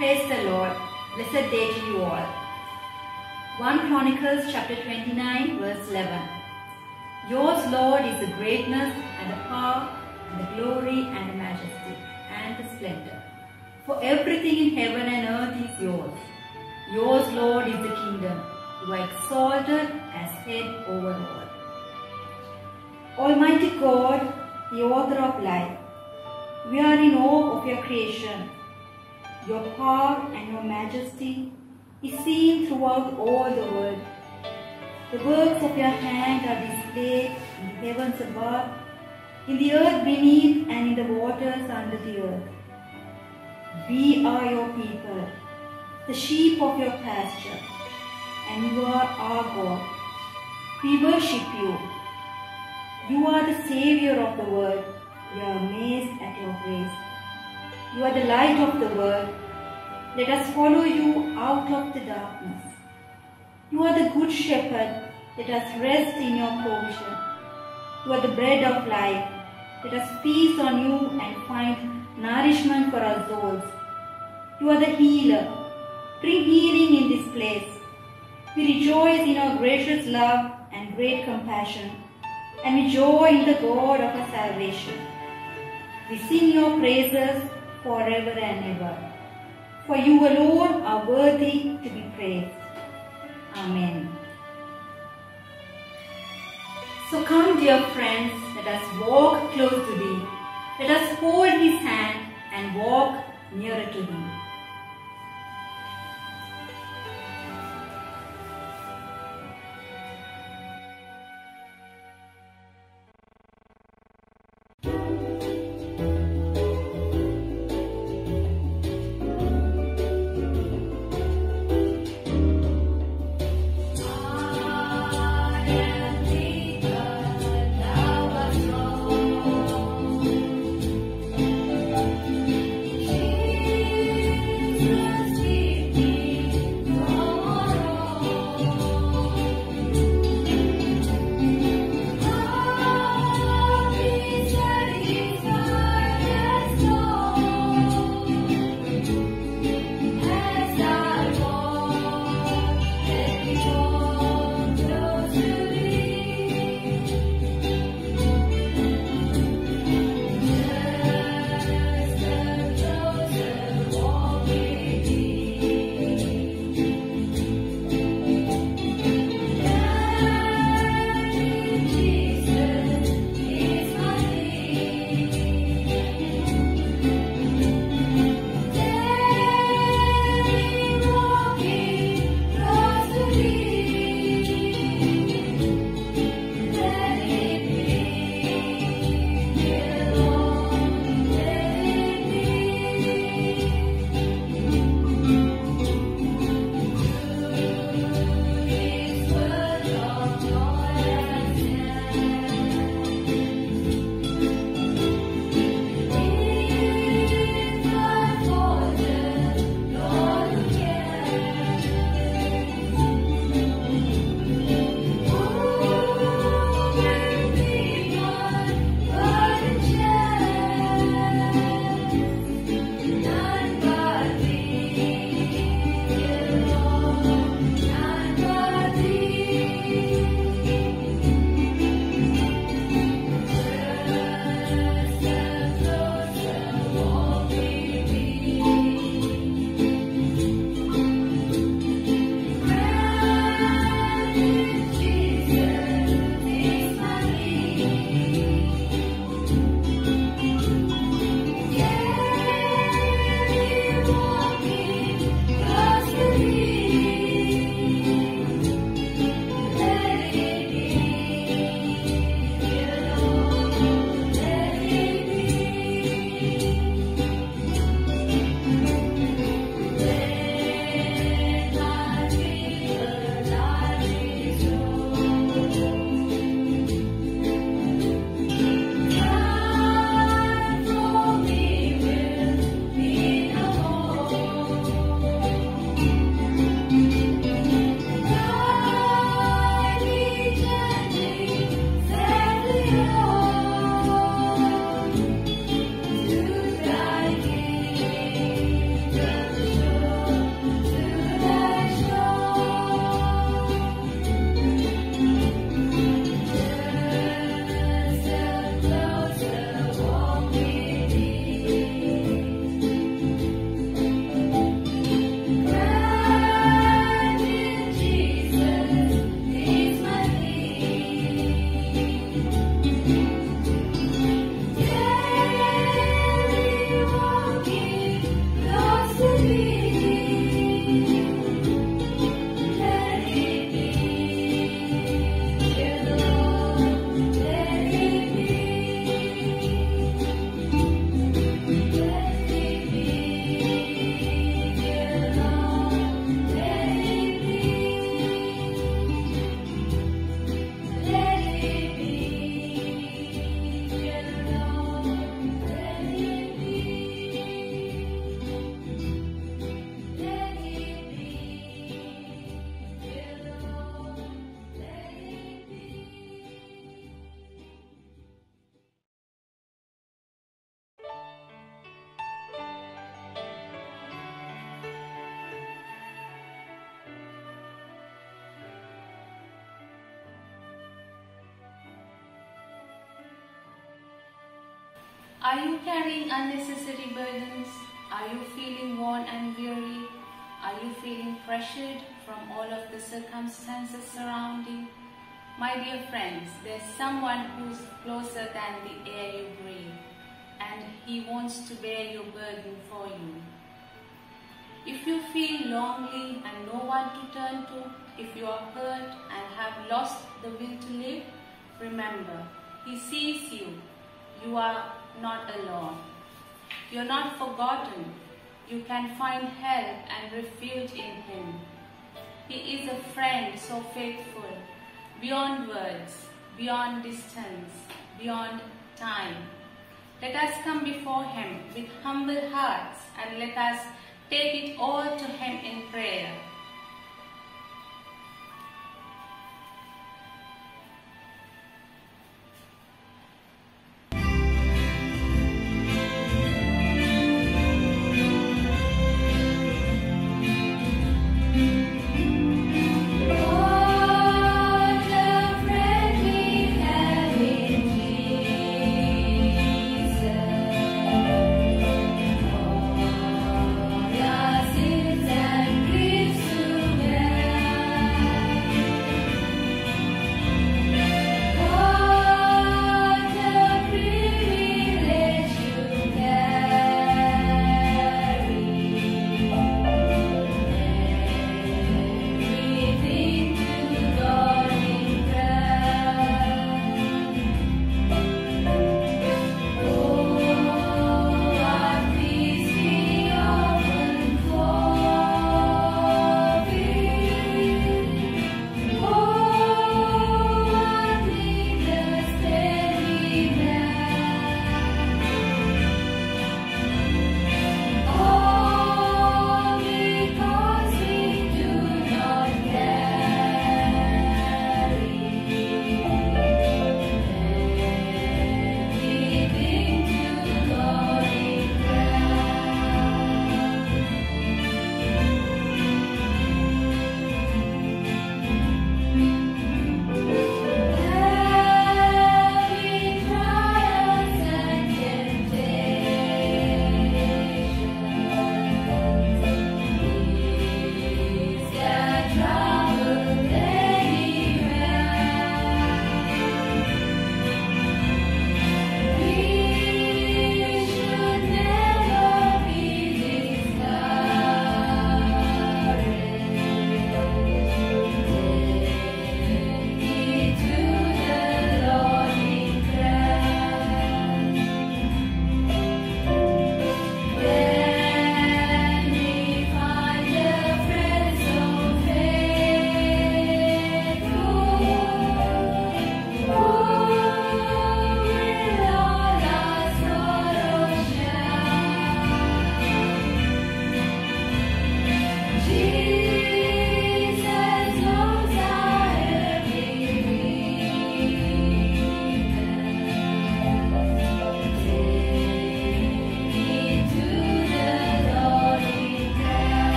Praise the Lord. Blessed day to you all. 1 Chronicles chapter 29 verse 11. Yours, Lord, is the greatness and the power and the glory and the majesty and the splendor. For everything in heaven and earth is yours. Yours, Lord, is the kingdom. You are exalted as head over all. Almighty God, the author of life, we are in awe of your creation. Your power and your majesty is seen throughout all the world. The works of your hand are displayed in the heavens above, in the earth beneath, and in the waters under the earth. We are your people, the sheep of your pasture, and you are our God. We worship you. You are the Savior of the world. We are amazed at your grace. You are the light of the world. Let us follow you out of the darkness. You are the good shepherd. Let us rest in your provision. You are the bread of life. Let us feast on you and find nourishment for our souls. You are the healer. Bring healing in this place. We rejoice in your gracious love and great compassion, and we joy in the God of our salvation. We sing your praises forever and ever. For you alone are worthy to be praised. Amen. So come, dear friends, let us walk close to thee. Let us hold his hand and walk nearer to thee. Are you carrying unnecessary burdens? Are you feeling worn and weary? Are you feeling pressured from all of the circumstances surrounding? My dear friends, there's someone who's closer than the air you breathe, and he wants to bear your burden for you. If you feel lonely and no one to turn to, if you are hurt and have lost the will to live, remember, he sees you. You are not alone. You're not forgotten. You can find help and refuge in him. He is a friend so faithful, beyond words, beyond distance, beyond time. Let us come before him with humble hearts and let us take it all to him in prayer. Sins and griefs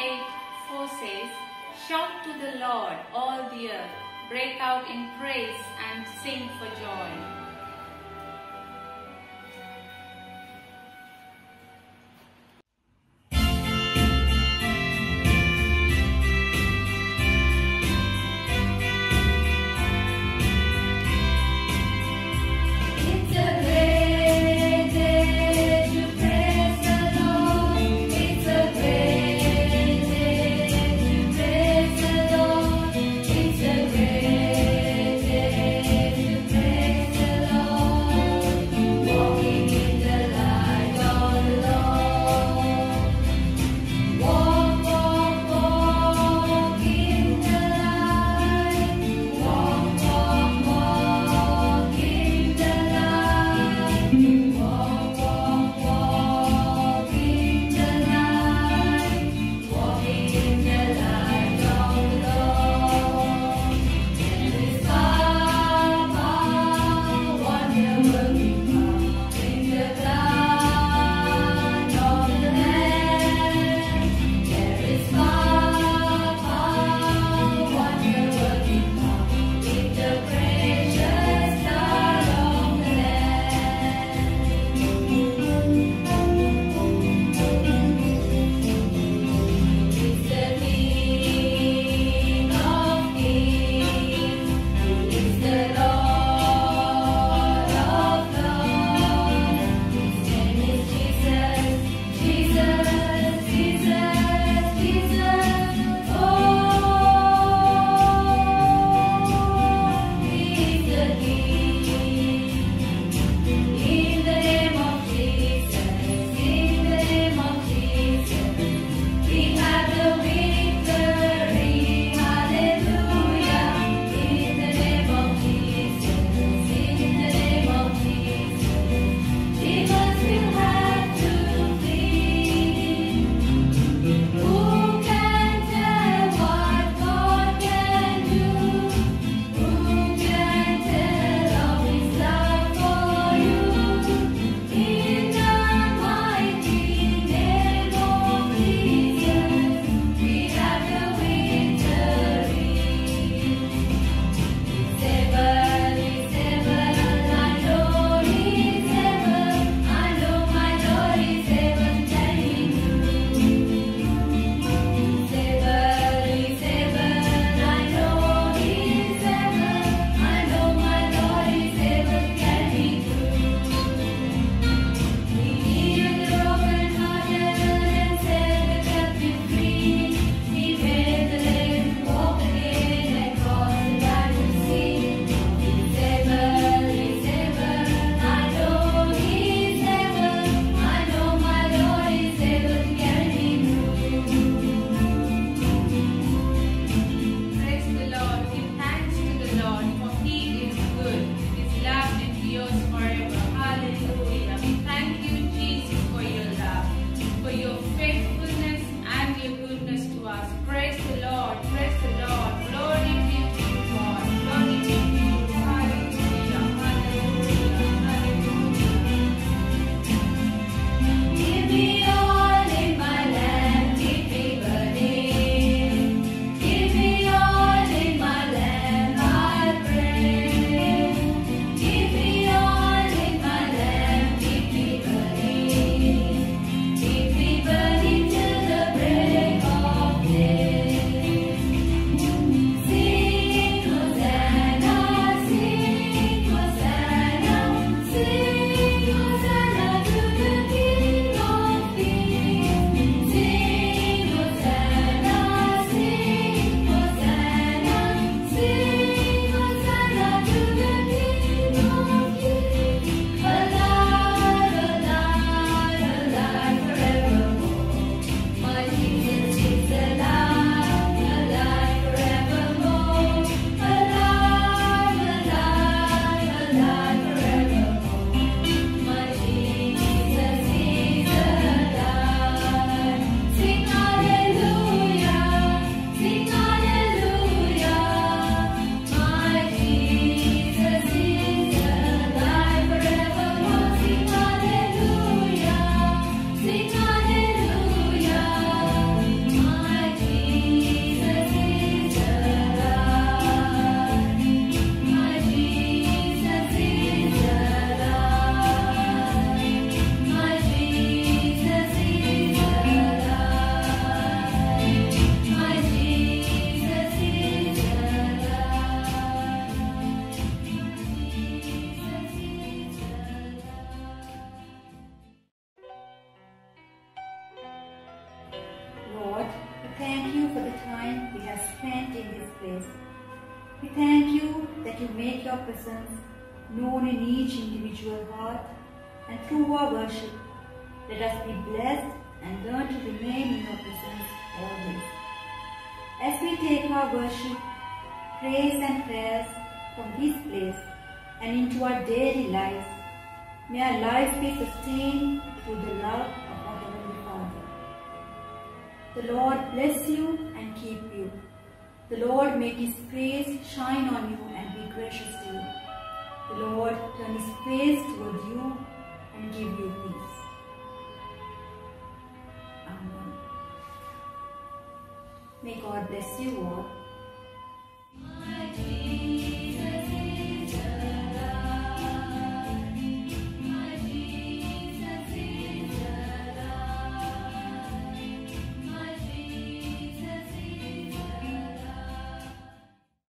8:4 says, "Shout to the Lord, all the earth, break out in praise and sing for joy." It's a great day to praise the we have spent in this place. We thank you that you make your presence known in each individual heart, and through our worship, let us be blessed and learn to remain in your presence always. As we take our worship, praise and prayers from this place and into our daily lives, may our lives be sustained through the love of our Heavenly Father. The Lord bless you and keep you. The Lord make His face shine on you and be gracious to you. The Lord turn His face toward you and give you peace. Amen. May God bless you all.